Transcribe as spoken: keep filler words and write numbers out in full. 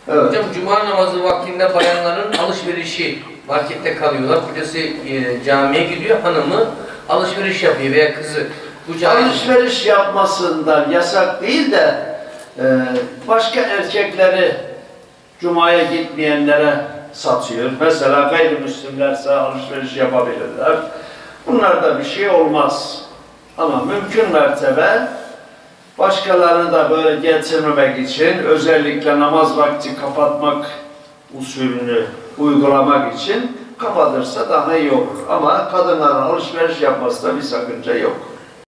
Evet. Hocam cuma namazı vaktinde bayanların alışverişi, markette kalıyorlar. Kocası e, camiye gidiyor, hanımı alışveriş yapıyor veya kızı. Bu alışveriş yapmasından yasak değil de e, başka erkekleri cumaya gitmeyenlere satıyor. Mesela gayrimüslimlerse alışveriş yapabilirler. Bunlarda bir şey olmaz. Ama mümkün mertebe başkalarını da böyle getirmemek için özellikle namaz vakti kapatmak usulünü uygulamak için kapatırsa daha iyi olur. Ama kadınların alışveriş yapmasında bir sakınca yok.